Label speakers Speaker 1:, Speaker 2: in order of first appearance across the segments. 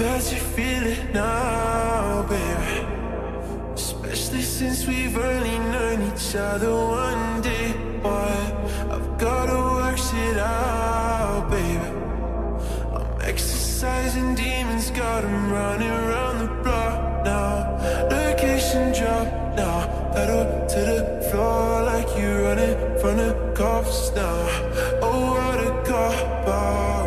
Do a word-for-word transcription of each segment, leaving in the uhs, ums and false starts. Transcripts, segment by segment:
Speaker 1: bet you feel it now, baby. Especially since we've only known each other one day. But I've gotta work shit out, baby. I'm exercising demons, got 'em running around the block now. Location drop now, pedal to the floor like you running from the cops now. Oh, what a cop out.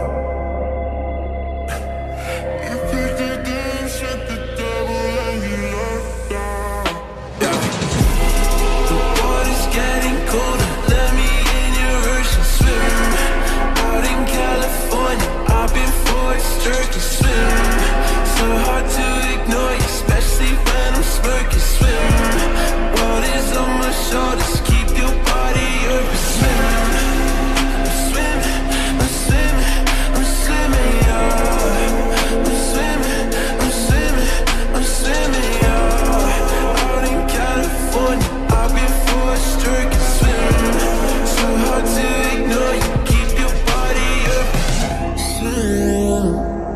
Speaker 1: You picked the game, shut the devil and you locked down. Yeah. The water's getting colder, let me in your ocean swim. Out in California, I've been forced sturkey swim. So hard to ignore you, especially when I'm smirking swim. World is on my shoulders, keep your body open swim. I'm swimming, I'm swimming, I'm swimming, yeah. I'm swimming, I'm swimming, I'm swimming, yeah. Out in California, I've been forced sturkey swim. So hard to ignore you, keep your body open swim.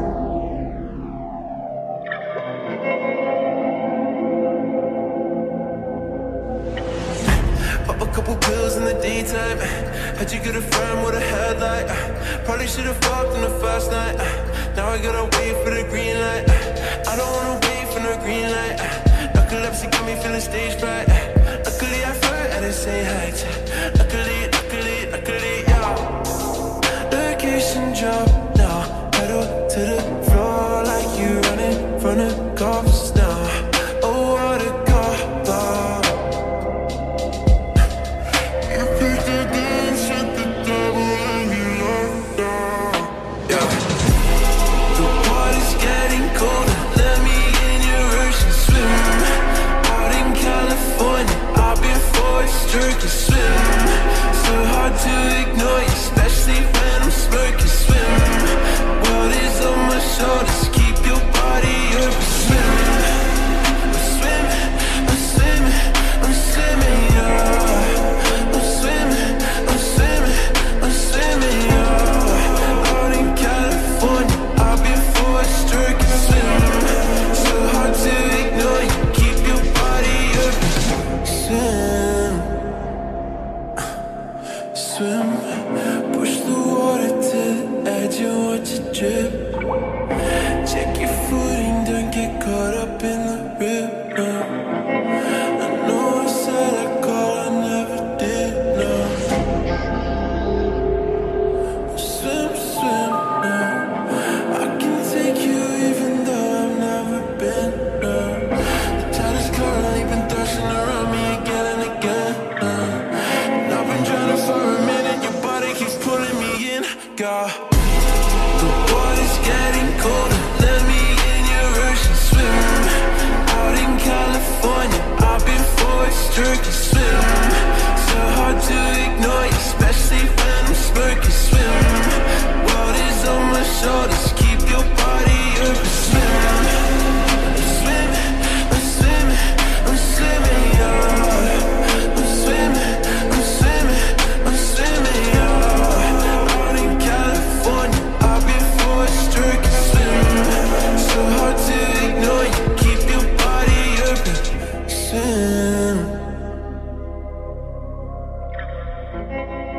Speaker 1: Pop a couple pills in the daytime. Had you get a friend with a headlight? Probably should've fucked on the first night. Now I gotta wait for the green light. I don't wanna wait for no green light. Narcolepsy got me feeling stage fright. Luckily I flirt at the same height. Luckily, luckily, luckily, yeah. Location drop now, pedal to the floor like you running from the cops now. Oh, what a cop out. You picked the game, shut the devil and you locked down. Yeah. The water's getting colder, let me in your ocean swim. Out in California, I've been forced sturkey swim. So hard to ignore you, especially when I'm smirking swim. World is on my shoulders, keep your body open swim. I'm swimming, I'm swimming, I'm swimming, yeah. I'm swimming, I'm swimming, I'm swimming, yeah. Out in California, I've been forced sturkey swim. So hard to ignore you, keep your body open swim. Swim, push the water to the edge and watch it drip. Check your footing, don't get caught up in the rhythm. I know I said I call, I never did, no. Swim, swim, no. I can take you even though I've never been, no. The tide is currently been thrashing around me again and again, no. And I've been drowning for a minute, your body keeps pulling me in, God. The water's getting colder, let me in your ocean swim. Out in California, I've been forced sturkey swim. So hard to ignore you, especially when I'm smirking swim. World is on my shoulders, keep your body open swim. I'm swimming, I'm swimming, I'm swimming, yeah. I'm swimming, I'm swimming, I'm swimming, yeah. Out in California, I've been forced sturkey swim. So hard to ignore you, keep your body open swim.